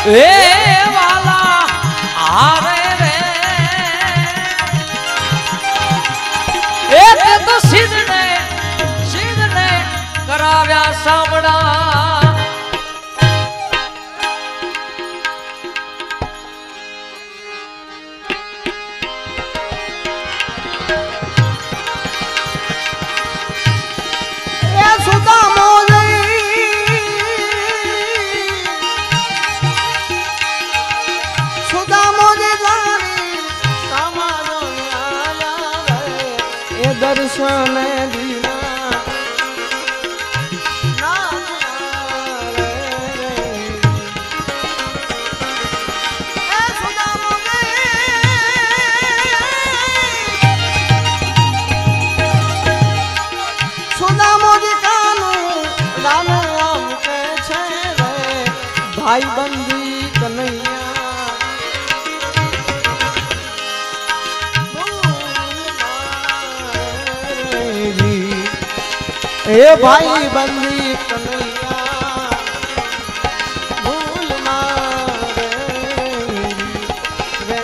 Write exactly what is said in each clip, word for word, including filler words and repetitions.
ए वाला आरे रे एक तो सिद्ध ने सिद्ध ने कराव्या सामना दर्शन दीना भाई बंदी कन्हैया ए भाई बंदी कन्हैया भूल मारे रे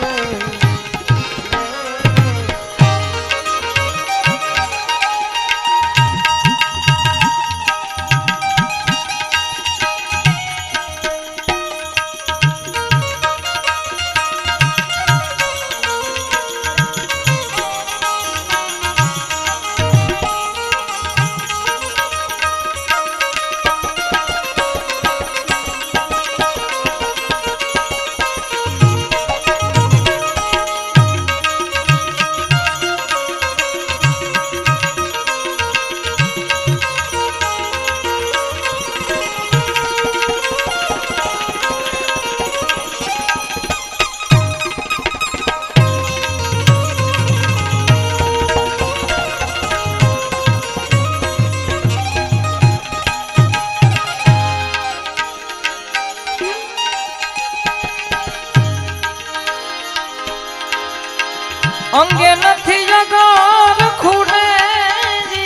अंगे नथी जगार खूने जी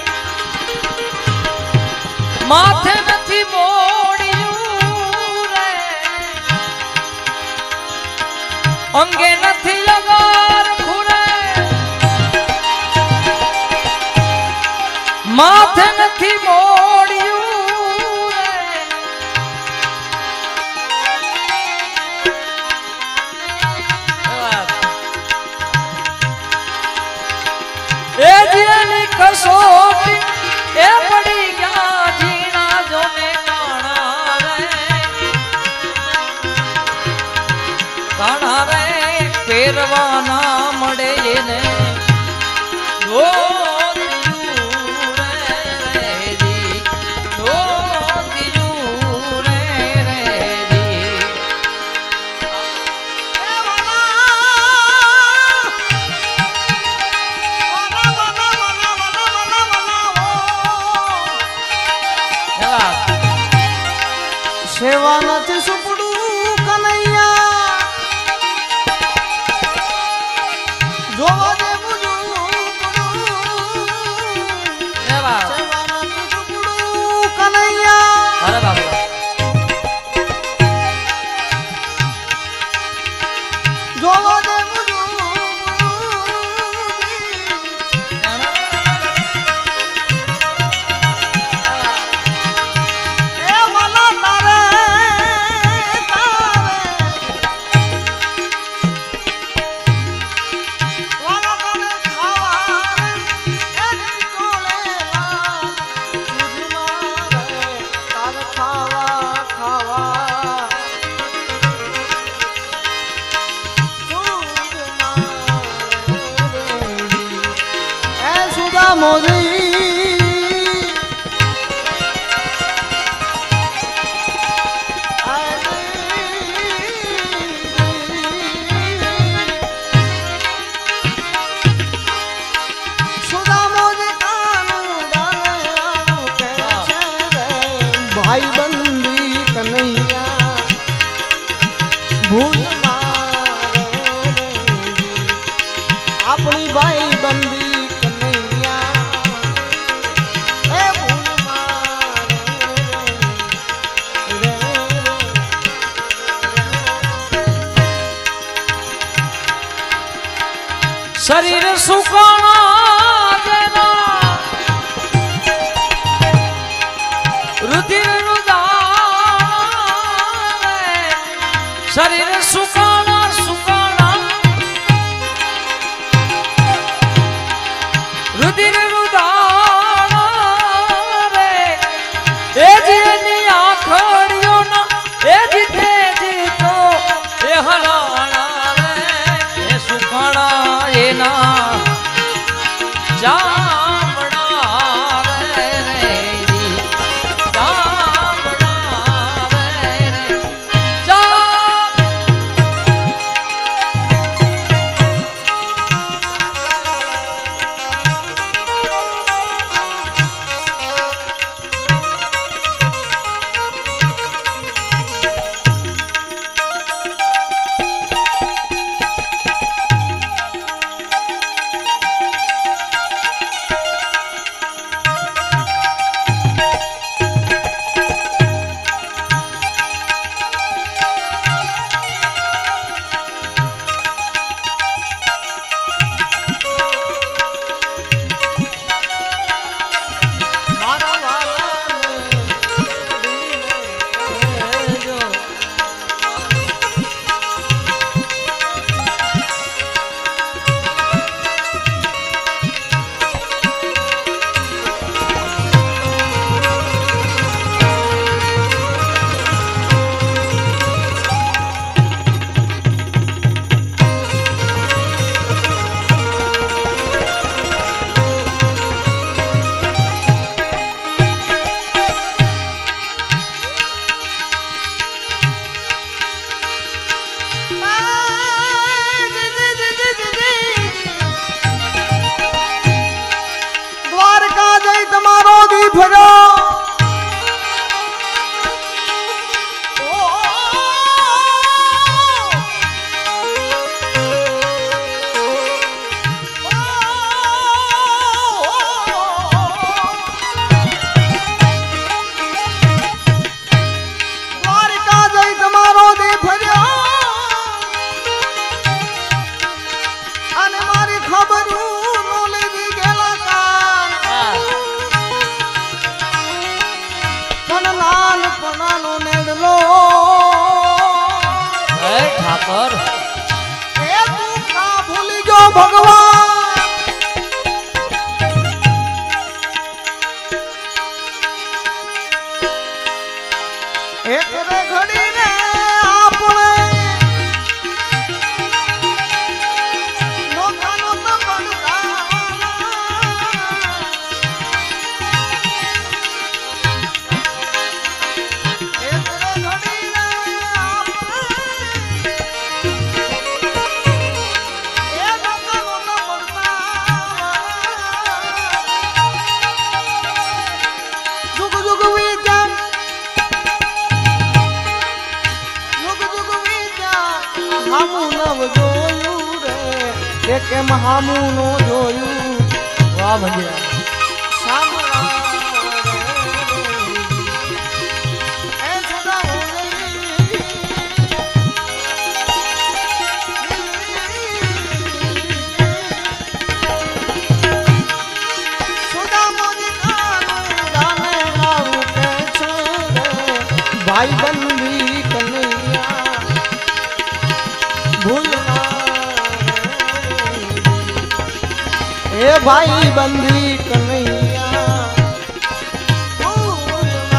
माथे नथी मोड़ियूं रे अंगे नथी जगार खूने माथे नथी मोड़ियूं ए जीनी कसोटी ए पड़ी गया जीना जो ने काना रे काना रे पेरवाना मड़े ने दो सेवा नथी सुपड़ू कन्हैया जोवा दे बुजू सेवा नथी सुपड़ू कन्हैया अरे बाबू जोवा दे बुजू मोदी सुधा मोदी भाई बंदी कन्हैया भूल मारे अपनी भाई बंदी शरीर सुकाना देना रुधिर रुदाना शरीर सुकाना सुकाना रुधिर रुदाना रे ए जी आखड़ियों ना ए जी थे जी तो ए हराना सुखाना ये ना जामना रे रे जामना रे रे जा ठाकर ए तू का भूली जो भगवान एक रे घड़ी ने आपने नोखा नोखा बनता एक रे घड़ी ने आपने ए नोखा नोखा बनता जुग जुग वीजन हामू नव जोयू रे के केम हामू नो जोयू वाह भैया सामला ए सदा हो सदा मोदी कानू दाने लाऊ के छोरे भाई बंदी कन्हैया भूलना ए भाई बंदी कन्हैया भूलना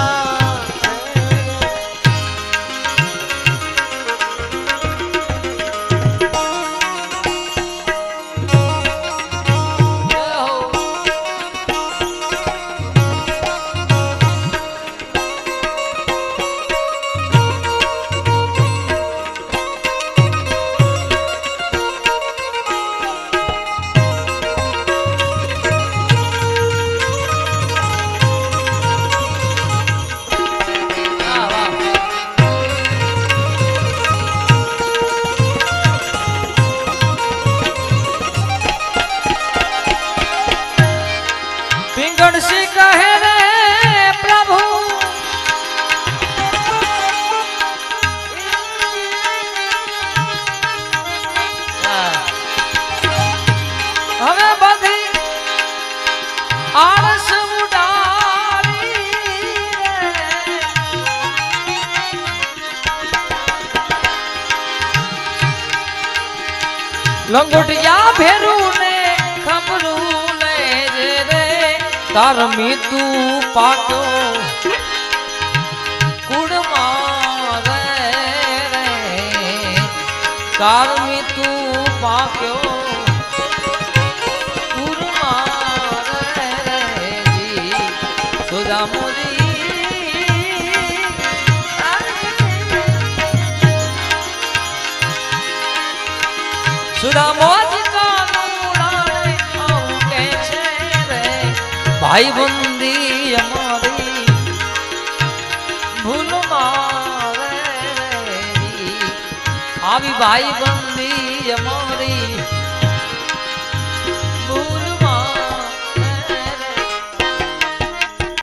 लंगोटिया भेरू ने खबरू ले जे रे तार मीतू पाक्यो कुड़ मारे रे तार मीतू पाक्यो कुड़ मारे रे जी सुधा मोरी सुधा मोज का नूराने आऊं के छे रे भाई बंदी हमारी भूल मारे री आवी भाई बंदी हमारी